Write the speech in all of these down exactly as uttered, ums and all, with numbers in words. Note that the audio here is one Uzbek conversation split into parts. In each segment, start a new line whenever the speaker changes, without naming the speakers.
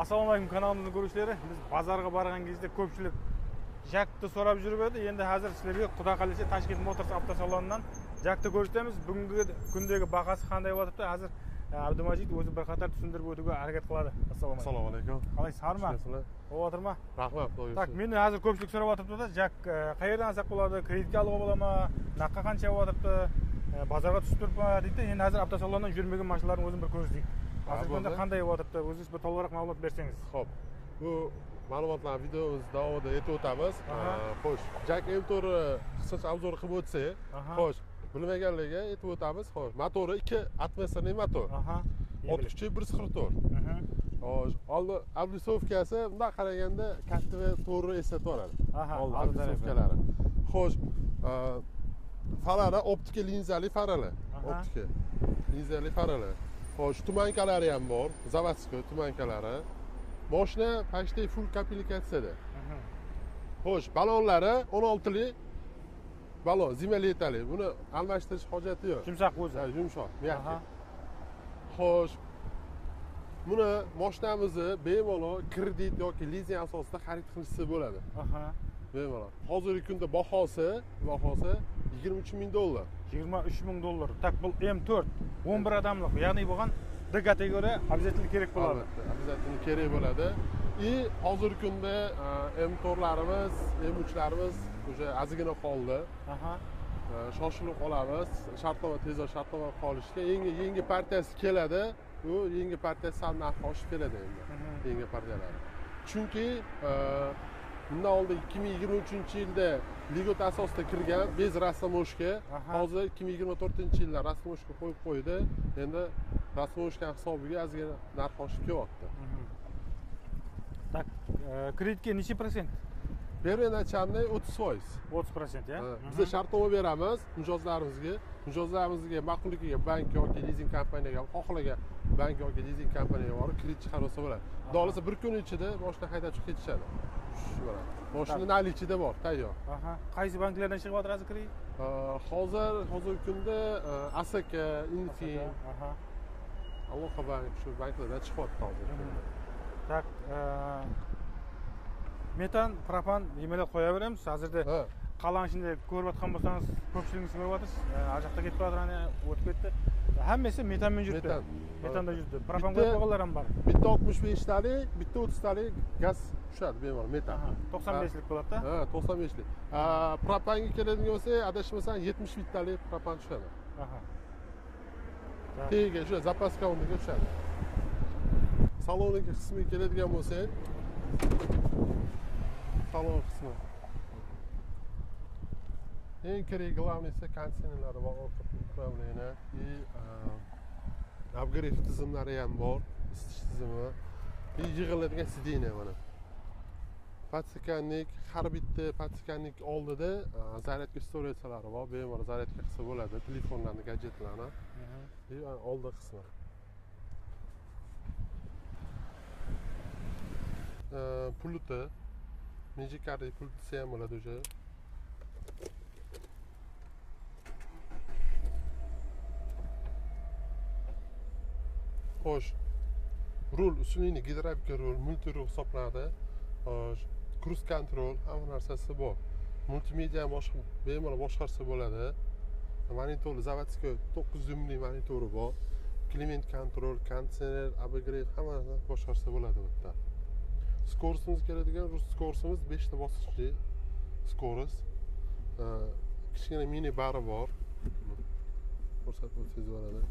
Assalomu alaykum kanalimizning ko'rishlari. Biz bozorga borgan кезде ko'pchilik jakni so'rab yurib edi. Endi hozir sizlarga Xudo qalasa Tashkent Motors avtosalonidan jakni ko'rsatamiz. Bugungi kundagi bahasi qanday bo'lyapti? Hozir Abdumajid o'zi bir qator tushuntirib o'tishga harakat qiladi. Assalomu alaykum.
Assalomu alaykum.
Qalaysiz, harma? O'tirma.
Rahmat, qo'ying.
Tak, meni hozir ko'pchilik so'rab o'tiribdi-da, jak qayerdan olsak bo'ladi? Kreditga olib bo'ladimi? Naqqa qancha bo'lyapti? Bozorga tushib turibmi deydi. Endi hozir avtosalondan yurmagan mashinalarni o'zim bir ko'rsatdik. Hozir kunda qanday bo'lyapti? O'zingiz bir to'liqroq ma'lumot bersangiz.
Xo'p. Bu ma'lumotlarni videomiz davomida aytib o'tamiz. Xo'sh, Jak M to'rt qisqacha obzor qilib o'tsak, xo'sh, bilmaganlarga aytib o'tamiz. Xo'sh, motori ikki atmosferli motor. Aha. O't kuchi bir yuz qirq to'rt. Aha. Xo'sh, oldi ablisovkasi bunday qaraganda katta va to'g'ri eslatib beradi. Aha, ablisovkalari. Xo'sh, farlar optika linzali farlar. Optika linzali farlar. Xo'sh, tumankalari ham bor, zavodskiy tumankalari. Mashina почти full komplektatsiyada. Xo'sh, balonlari o'n oltilik balon, zimalitali. Buni almashtirish hojati yo'q.
Yumshoq o'zi.
Ha, yumshoq, miyaki. Xo'sh, buni mashinamizni bemalol kredit yoki lizing asosida xarid qilishsa bo'ladi. Aha. Bemalol. Hozirgi kunda bahosi, bahosi yigirma uch ming dollar.
yigirma uch ming dollar. Tak, bu M to'rt o'n bir odamlik, ya'ni bo'lgan D kategoriya обязательно kerak bo'ladi.
Albatta, обязательно kerak bo'ladi. И hozirgi kunda M to'rtlarimiz, M uchlarimiz o'sha ozgina qoldi. Aha. Shoshilib qolamiz. Shartnoma tezroq shartnoma qolishga yangi yangi partiyasi keladi. Bu yangi partiya sal narxi oshib keladi endi. Yangi partiyalar. Chunki bundan oldin ikki ming yigirma uchinchi yilda ligot asosida kirgan bez rasmoshka, hozir ikki ming yigirma to'rtinchi yilda rasmoshka qo'yib qo'ydi. Endi rasmoshka hisobiga ozgina narx oshib kelyapti.
Tak, kreditga necha prosent?
Первоначальный o'ttiz foiz.
o'ttiz prosent, ya?
Biz shartnoma beramiz mijozlarimizga. Mijozlarimizga ma'qulligiga bank yoki lizing kompaniyaga, xohlagan bank yoki lizing kompaniyaga borib kredit chiqarsa bo'ladi. Xudo bir kun ichida mashina haydab chiqib ketishadi. Shu bilan. Mashina nalichida bor, tayyor. Aha.
Qaysi banklardan chiqyapti hozir kredit?
Hozir, hozirgi kunda A S K, Infi, aha. Aloqa bank shu banklardan chiqyapti hozir.
Tak, metan, propan nimalar qo'yaveramiz. Hozirda qalan ichida ko'rayotgan bo'lsangiz, ko'pchiligimiz ko'ryapsiz. Ajaqda ketib qoladi, o'tib ketdi. Hammasi metandan yuribdi. Metan. Metanda yuribdi. Propan qo'yib qo'yganlar ham bor.
Bitta oltmish besh talik, bitta o'ttiz talik gaz tushadi bemalol metan.
to'qson beshlik bo'ladi-da?
Ha, to'qson beshlik. Propanga keladigan bo'lsa, adashmasam yetmish bittalik propan tushadi. Aha. Tega shu zapaska o'rniga tushadi. Salonning qismiga keladigan bo'lsak, salon qismi. Eng kerak главныйsi konditsionerlari va orqa upravleniya и upgrade tizimlari ham bor, isitish tizimi. И yig'iladigan sideniya mana. Podstekanlik, har bitta podstekanlik oldida zaryadka storage'lari bor, bemalol zaryadka qilsa bo'ladi, telefonlarni, gadjetlarni. И oldi qismi. Pulti, Magic Card pultisi ham bo'ladi o'sha. Xo'sh, rul, usulini gidravlika rul, multi rul hisoblanadi. Xo'sh, cruise control hamma narsasi bor. Multimedia boshqa bemalol boshqarsa bo'ladi. Monitor zavodskiy to'qqiz dyumli monitori bor. Climate control, konditsioner, upgrade hamma boshqarsa bo'ladi bu yerda. Skorsimiz keladigan skorsimiz besh ta bosqichli skors. Kichkina mini bari bor. Ko'rsatib o'tsangiz bo'ladi.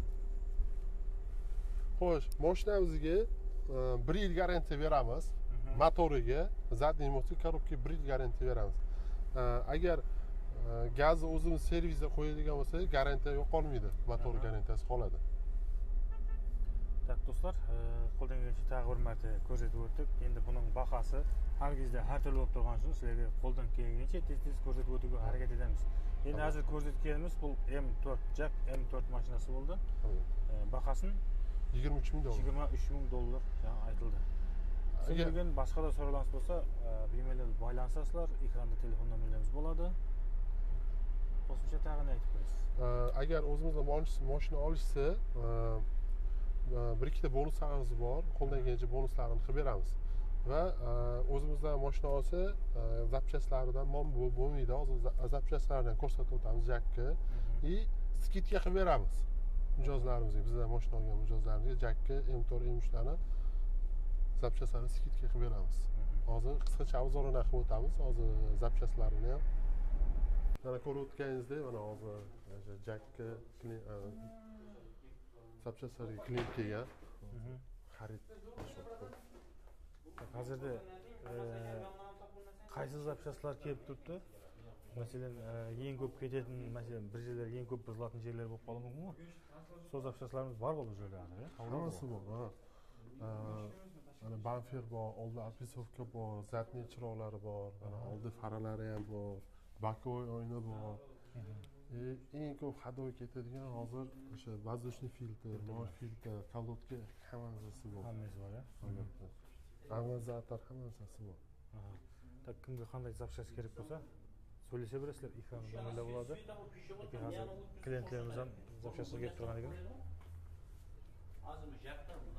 Xo'sh, mashinamizga bir yil garantiya beramiz. Motoriga, zadniy motor korobkaga bir yil garantiya beramiz. Agar gazni o'zimiz servisga qo'yadigan bo'lsak, garantiya yo'qolmaydi. Motor garantiyasi qoladi.
Tak, do'stlar, qo'ldan kelgancha tag'in bir marta ko'rsatib o'tdik. Endi buning bahasi hargizda har turli bo'lib turgan uchun sizlarga qo'ldan kelgancha tez-tez ko'rsatib o'tishga harakat etamiz. Endi hozir ko'rsatganimiz bu M to'rt, Jak M to'rt mashinasi bo'ldi. Bahasini
yigirma uch ming dollar.
yigirma uch ming dollar aytildi. Sizlarga boshqa so'rovlariniz bo'lsa, bemalol baylansasizlar, ekranda telefon nomerlarimiz bo'ladi. Qo'shimcha tag'in aytib qo'yasiz.
Agar o'zimizdan mashina olishsa, bir ikkita bonuslarimiz bor, qo'ldan kelgancha bonuslarni qilib beramiz. Va o'zimizdan mashina olsa, zapchastlaridan mom bo'lmaydi. Hozir zapchastlardan ko'rsatib o'tamiz jakka и skidka qilib beramiz. Mijozlarimizga, bizdan mashina olgan mijozlarimizga jakka, M to'rt, M uch larni zapchastlarni skidka qilib beramiz. Hozir qisqacha obzorini qilib o'tamiz. Hozir zapchastlarini ham mana ko'rib o'tganingizdek, mana hozir jakka, zapchastlarga klient kelgan. Xarid qilishyapti.
Hozirda qaysi zapchastlar kelib turibdi? Masalan, eng ko'p ketadigan, masalan, bir yerlar eng ko'p buziladigan yerlar bo'lib qolishi mumkinmi? So'z zapchastlarimiz bor bu yerda hozir.
Hammasi bor. Mana bamper bor, oldi описовка bor, zadniy chiroqlari bor, mana oldi faralari ham bor, bokovoy oyna bor. Eng ko'p hadoy ketadigan hozir o'sha воздушный filtr, moy filtr, kolodka hammasi bor.
Hammasi bor,
albatta. Amortizator hammasi bor.
Tak kimga qanday zapchast kerak bo'lsa, so'rasa berasizlar, ekranda nimalar bo'ladi. Lekin hozir klientlarimiz ham zapchastga kelib turgan ekan.